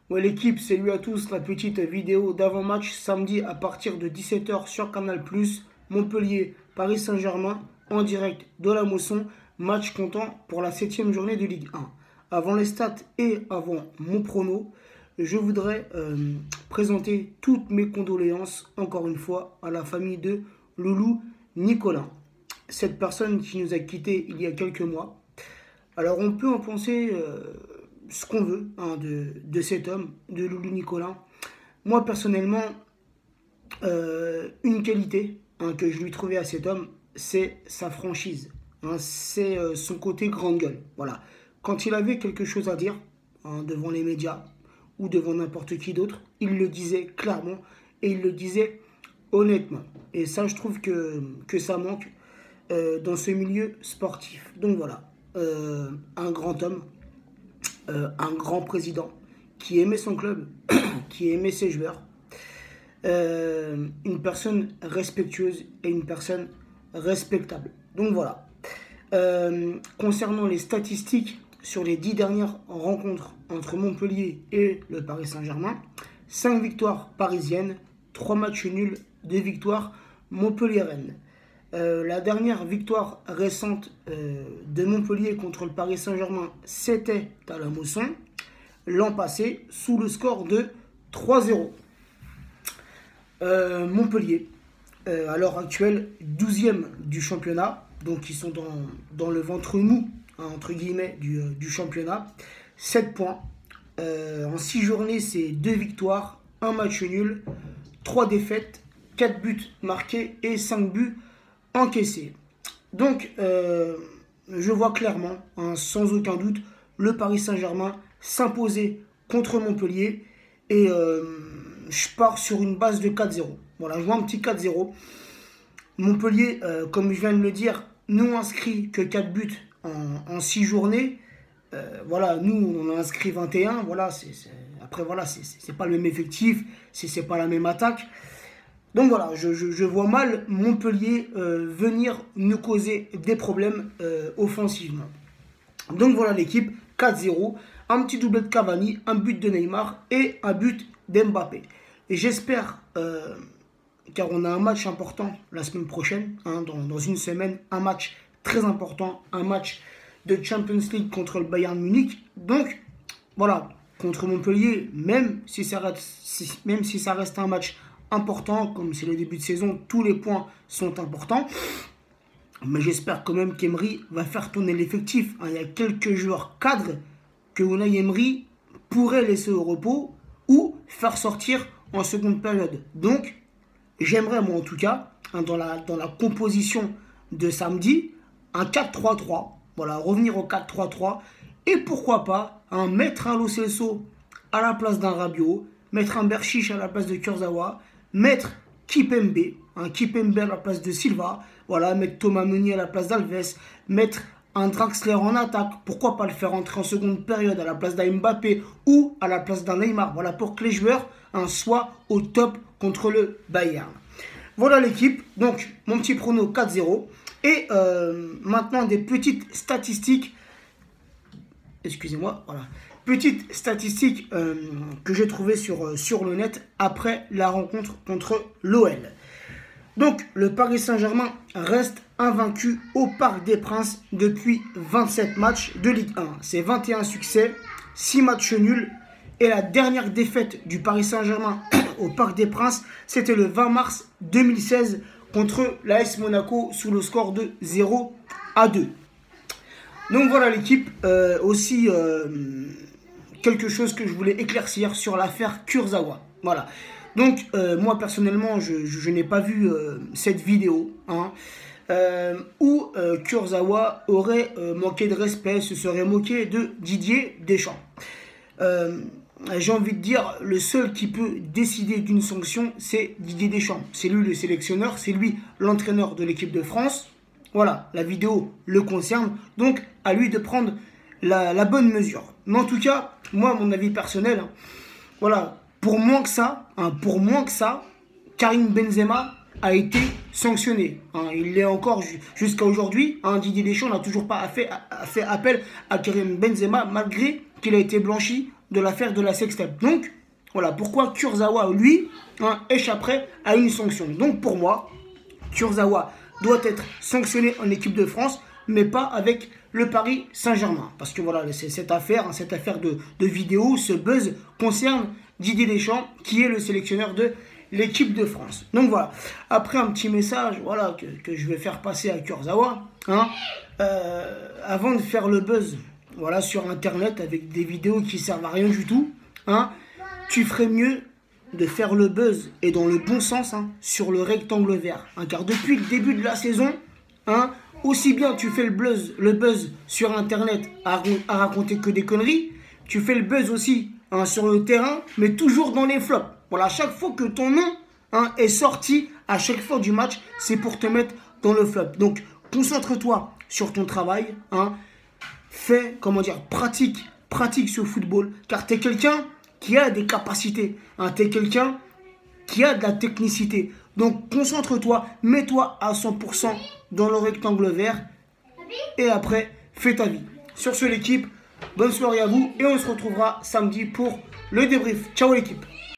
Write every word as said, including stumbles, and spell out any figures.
Ouais l'équipe, salut à tous, la petite vidéo d'avant-match samedi à partir de dix-sept heures sur Canal plus, Montpellier, Paris Saint-Germain, en direct de la Mosson, match comptant pour la septième journée de Ligue un. Avant les stats et avant mon prono, je voudrais euh, présenter toutes mes condoléances, encore une fois, à la famille de Loulou Nicolin. Cette personne qui nous a quittés il y a quelques mois. Alors on peut en penser euh, ce qu'on veut hein, de, de cet homme, de Loulou Nicolin. Moi personnellement, euh, une qualité hein, que je lui trouvais à cet homme, c'est sa franchise. Hein, c'est euh, son côté grande gueule. Voilà. Quand il avait quelque chose à dire hein, devant les médias ou devant n'importe qui d'autre, il le disait clairement et il le disait honnêtement. Et ça, je trouve que, que ça manque euh, dans ce milieu sportif. Donc voilà, euh, un grand homme, euh, un grand président qui aimait son club, qui aimait ses joueurs, euh, une personne respectueuse et une personne respectable. Donc voilà. Euh, concernant les statistiques sur les dix dernières rencontres entre Montpellier et le Paris Saint-Germain, cinq victoires parisiennes, trois matchs nuls, deux victoires montpelliéraines. Euh, la dernière victoire récente euh, de Montpellier contre le Paris Saint-Germain, c'était à la Mosson, l'an passé, sous le score de trois zéro. Euh, Montpellier, euh, à l'heure actuelle, douzième du championnat, donc ils sont dans, dans le ventre mou, hein, entre guillemets, du, euh, du championnat. sept points. Euh, en six journées, c'est deux victoires, un match nul, trois défaites, quatre buts marqués et cinq buts encaissés. Donc, euh, je vois clairement, hein, sans aucun doute, le Paris Saint-Germain s'imposer contre Montpellier. Et euh, je pars sur une base de quatre zéro. Voilà, je vois un petit quatre zéro. Montpellier, euh, comme je viens de le dire, n'ont inscrit que quatre buts en six journées. Euh, voilà, nous, on a inscrit vingt et un. Voilà, c'est, c'est... Après, voilà, c'est, c'est pas le même effectif, c'est, c'est pas la même attaque. Donc voilà, je, je, je vois mal Montpellier euh, venir nous causer des problèmes euh, offensivement. Donc voilà l'équipe, quatre zéro. Un petit doublé de Cavani, un but de Neymar et un but d'Mbappé. Et j'espère, euh, car on a un match important la semaine prochaine, hein, dans, dans une semaine, un match très important, un match de Champions League contre le Bayern Munich. Donc, voilà, contre Montpellier, même si ça reste, si, même si ça reste un match important, comme c'est le début de saison, tous les points sont importants. Mais j'espère quand même qu'Emery va faire tourner l'effectif. Hein, il y a quelques joueurs cadres que Unai Emery pourrait laisser au repos ou faire sortir en seconde période. Donc, j'aimerais, moi en tout cas, hein, dans, la, dans la composition de samedi, un quatre trois trois. Voilà, revenir au quatre trois trois. Et pourquoi pas, hein, mettre un Lo Celso à la place d'un Rabiot, mettre un Berchiche à la place de Kurzawa, mettre Kipembe, un Kipembe à la place de Silva, voilà, mettre Thomas Meunier à la place d'Alves, mettre un Draxler en attaque, pourquoi pas le faire entrer en seconde période à la place d'un Mbappé ou à la place d'un Neymar, voilà, pour que les joueurs hein, soient au top contre le Bayern. Voilà l'équipe, donc mon petit prono quatre zéro. Et euh, maintenant des petites statistiques, excusez-moi, voilà, petites statistiques euh, que j'ai trouvées sur, euh, sur le net après la rencontre contre l'O L. Donc le Paris Saint-Germain reste invaincu au Parc des Princes depuis vingt-sept matchs de Ligue un. C'est vingt et un succès, six matchs nuls. Et la dernière défaite du Paris Saint-Germain au Parc des Princes, c'était le vingt mars deux mille seize contre l'A S Monaco sous le score de zéro à deux. Donc voilà l'équipe. Euh, aussi, euh, quelque chose que je voulais éclaircir sur l'affaire Kurzawa. Voilà. Donc, euh, moi personnellement, je, je, je n'ai pas vu euh, cette vidéo hein, euh, où euh, Kurzawa aurait euh, manqué de respect, se serait moqué de Didier Deschamps. Euh, J'ai envie de dire, le seul qui peut décider d'une sanction, c'est Didier Deschamps. C'est lui le sélectionneur, c'est lui l'entraîneur de l'équipe de France. Voilà, la vidéo le concerne, donc à lui de prendre la, la bonne mesure. Mais en tout cas, moi, mon avis personnel, hein, voilà, pour moins que ça, hein, pour moins que ça, Karim Benzema a été sanctionné. Hein, il l'est encore jusqu'à aujourd'hui. Hein, Didier Deschamps n'a toujours pas fait, a fait appel à Karim Benzema malgré qu'il a été blanchi de l'affaire de la sextape. Donc, voilà pourquoi Kurzawa, lui, hein, échapperait à une sanction. Donc, pour moi, Kurzawa doit être sanctionné en équipe de France, mais pas avec le Paris Saint-Germain. Parce que voilà, c'est cette affaire, hein, cette affaire de, de vidéo, ce buzz concerne Didier Deschamps, qui est le sélectionneur de l'équipe de France. Donc voilà, après un petit message voilà, que, que je vais faire passer à Kurzawa, hein, euh, avant de faire le buzz voilà, sur Internet avec des vidéos qui servent à rien du tout, hein, tu ferais mieux de faire le buzz et dans le bon sens hein, sur le rectangle vert. Hein, car depuis le début de la saison, hein, aussi bien tu fais le buzz, le buzz sur Internet à, à raconter que des conneries, tu fais le buzz aussi hein, sur le terrain, mais toujours dans les flops. Voilà, à chaque fois que ton nom hein, est sorti, à chaque fois du match, c'est pour te mettre dans le flop. Donc, concentre-toi sur ton travail. Hein, fais, comment dire, pratique, pratique ce football. Car tu es quelqu'un qui a des capacités. Hein, tu es quelqu'un qui a de la technicité. Donc, concentre-toi, mets-toi à cent pour cent dans le rectangle vert. Et après, fais ta vie. Sur ce, l'équipe, bonne soirée à vous. Et on se retrouvera samedi pour le débrief. Ciao l'équipe.